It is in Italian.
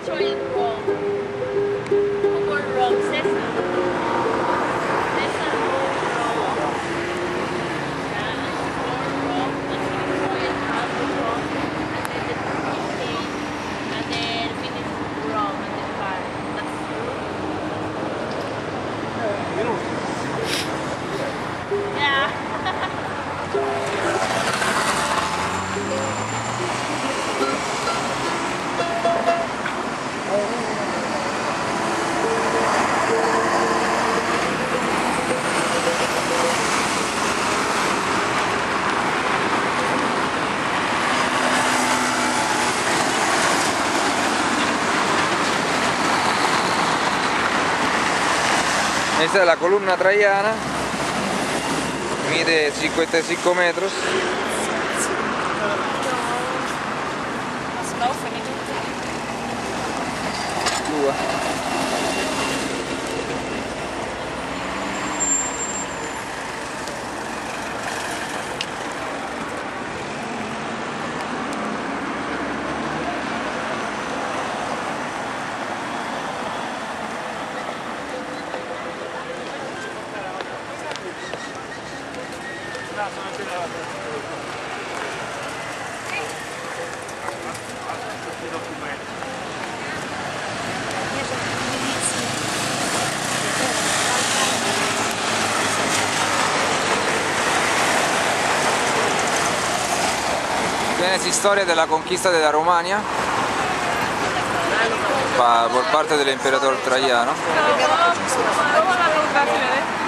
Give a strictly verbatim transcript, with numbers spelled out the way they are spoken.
show you wrong. Who got wrong? Cesar. Cesar got wrong. Yeah, she got wrong. And she show you how to wrong. And then the fish came. And then finished wrong. And then bar. That's true. Yeah. Esta es la columna traiana, mide cincuenta y cinco metros. Due. Tienes historia de la conquista de la Romania por parte del emperador Traiano.